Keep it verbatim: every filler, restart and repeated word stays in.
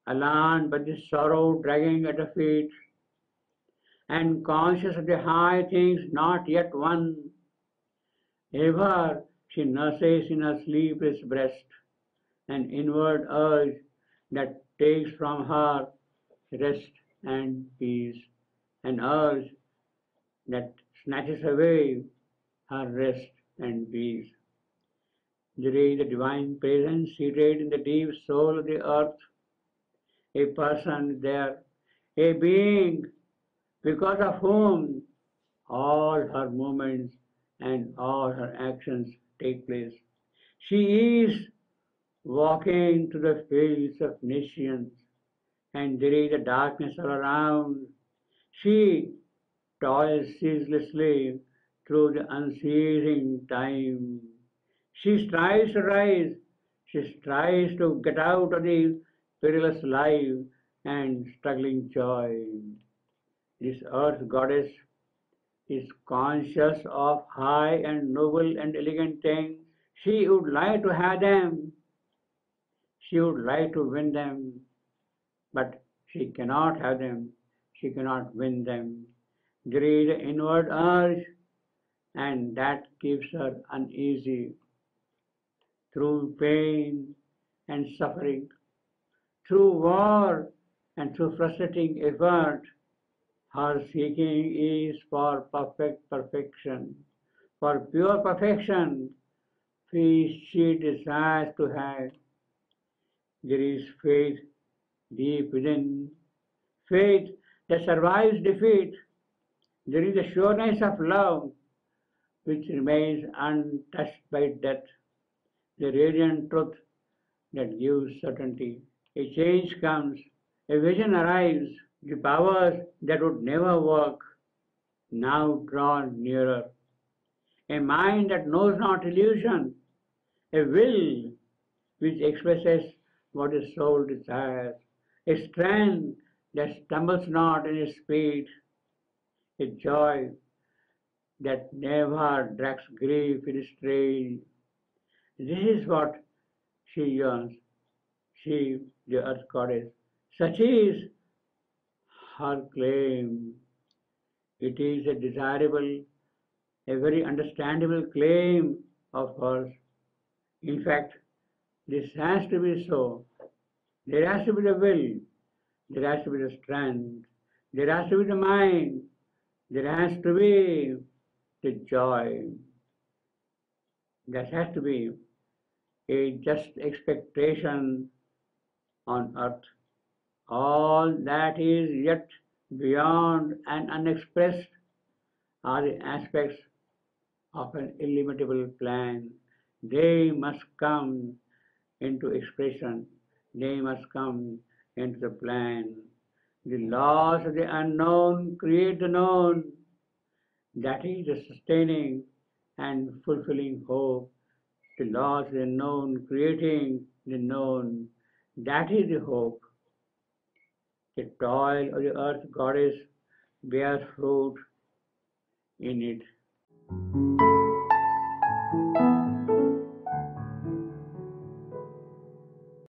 alarmed by the sorrow dragging at her feet, and conscious of the high things not yet won. Ever she nurses in her sleepless breast an inward urge that takes from her rest and peace, an urge that snatches away her rest and peace. There is a divine presence seated in the deep soul of the earth. A person there, a being because of whom all her movements and all her actions take place. She is walking through the fields of nations, and there is a darkness all around. She toils ceaselessly through the unceasing time. She strives to rise, she strives to get out of the perilous life and struggling joy. This earth goddess is conscious of high and noble and elegant things. She would like to have them, she would like to win them, but she cannot have them, she cannot win them. There is an inward urge, and that keeps her uneasy. Through pain and suffering, through war and through frustrating effort, her seeking is for perfect perfection, for pure perfection, which she desires to have. There is faith deep within, faith that survives defeat. There is a sureness of love which remains untouched by death, the radiant truth that gives certainty. A change comes, a vision arrives, the powers that would never work now draw nearer. A mind that knows not illusion, a will which expresses what the soul desires, a strength that stumbles not in its speed, a joy that never drags grief in its trail. This is what she yearns, she, the earth goddess. Such is her claim. It is a desirable, a very understandable claim of hers. In fact, this has to be so. There has to be the will, there has to be the strength, there has to be the mind, there has to be the joy. There has to be a just expectation on earth. All that is yet beyond and unexpressed are the aspects of an illimitable plan. They must come into expression. They must come into the plan. The laws of the unknown create the known. That is the sustaining and fulfilling hope. The laws of the unknown creating the known. That is the hope. The toil of the earth goddess bears fruit in it.